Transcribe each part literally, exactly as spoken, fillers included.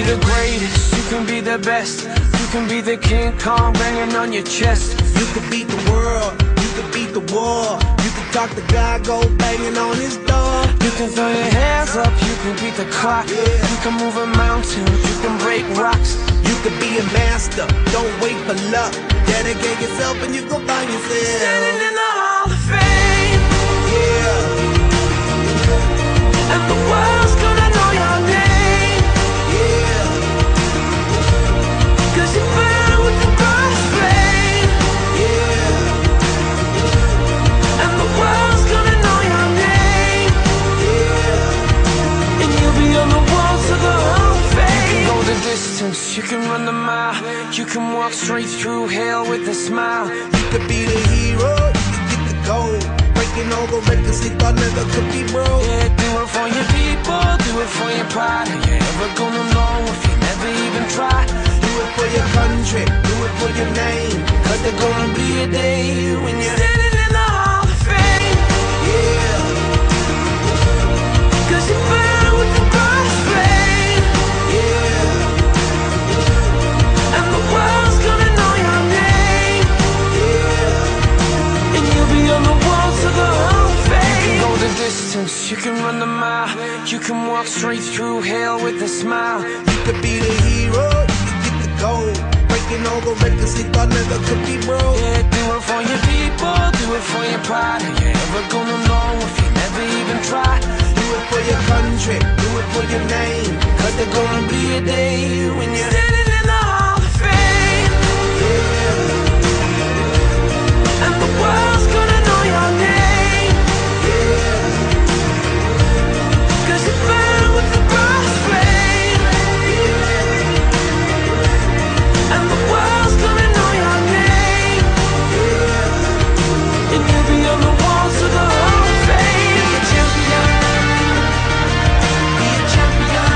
the greatest, you can be the best. You can be the King Kong banging on your chest. You could beat the world, you could beat the war. You can talk to God, go banging on his door. You can throw your hands up, you can beat the clock. Yeah. You can move a mountain, you can break rocks. You could be a master, don't wait for luck. Dedicate yourself and you gon' find yourself Standing in the Hall of Fame. Yeah, And the world's gonna know your name. yeah, Cause you burn with the brightest flame. yeah, And the world's gonna know your name. yeah. And you'll be on the walls of the Hall of Fame. You can go the distance, you can run the mile. You can walk straight through hell with a smile. You could be the hero, you could get the gold. Breaking all the records they thought never could be broke. Yeah, do it for your people, do it for your pride. Are you ever gonna know if you never even try? Do it for your country, do it for your name. Cause there's gonna be a day when you're standing in the Hall of Fame. Yeah, Cause you burn with the brightest flame. yeah, And the world's gonna know your name. yeah. And you'll be on the walls of the Hall of Fame. You can go the distance, you can run the mile. You can walk straight through hell with a smile. You could be the hero, you could get the gold. Breaking all the records they thought never could be broke. Yeah, do it for your people, do it for your pride. Are you ever gonna know if you never even try? Do it for your country, do it for your name. Cause there's gonna be a day when you're standing in the Hall of Fame. Yeah, And the world's gonna know your name. yeah, Cause you burn with the brightest flame. And the world's gonna know your name. And you'll be on the walls of the Hall of Fame. Be a champion. Be a champion.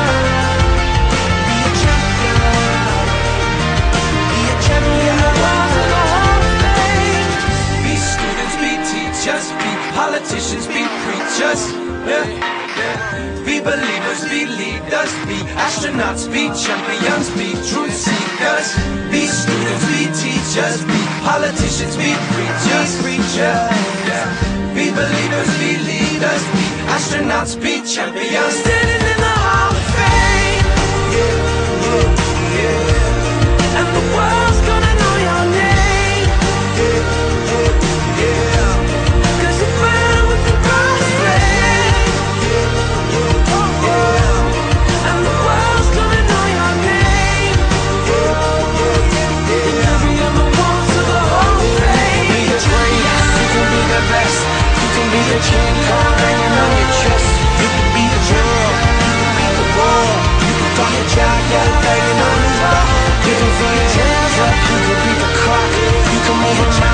Be a champion. Be a champion. The walls of the Hall of Fame. Be students, be teachers, be politicians, be preachers. Yeah, yeah. Be believers, be leaders, be astronauts, be champions, be truth seekers. Be students, be teachers, be politicians, be preachers, preachers. Yeah. Be believers, be leaders, be astronauts, be champions. Standing in the Hall of Fame. yeah, yeah, yeah, And the world's gonna know your name. yeah, yeah. Cause you burn with the brightest flame. And the world's gonna know your name. And you'll be on the walls of the Hall of Fame. You can be the greatest, you can be the best. You can be the King Kong hanging on your chest. You can be the world, you can be the war. You can talk to God, got it banging on his door. You can throw your hands up, you can beat the clock. You can move a mountain.